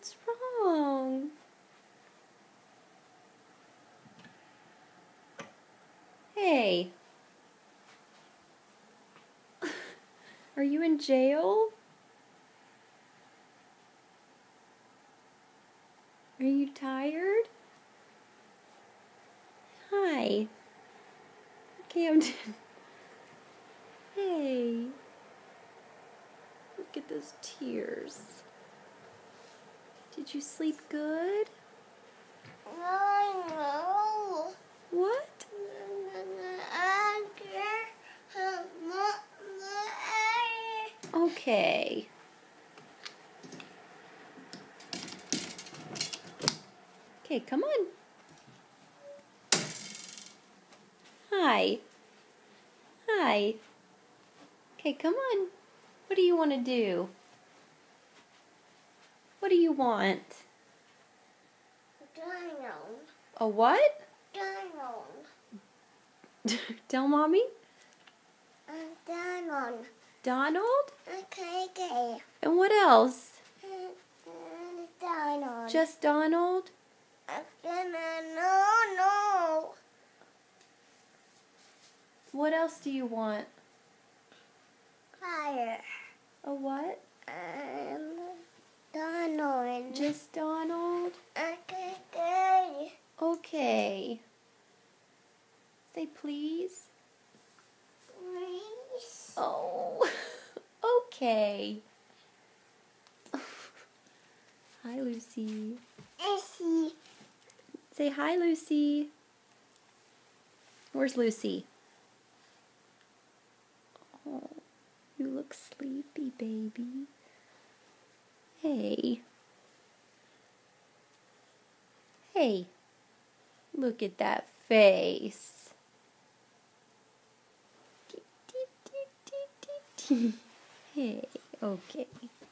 What's wrong? Hey. Are you in jail? Are you tired? Hi. Okay, Hey. Look at those tears. Did you sleep good? No. What? Okay. Okay, come on. Hi. Hi. Okay, come on. What do you want to do? What do you want? Donald. A what? Donald. Tell Mommy. Donald. Donald? Okay. And what else? Donald. Just Donald? No. What else do you want? Fire. A what? Donald. Just Donald? Okay. Okay. Say please. Please. Oh. Okay. Hi, Lucy. Essie. Say hi, Lucy. Where's Lucy? Oh, you look sleepy, baby. Hey. Hey. Look at that face. Hey, okay.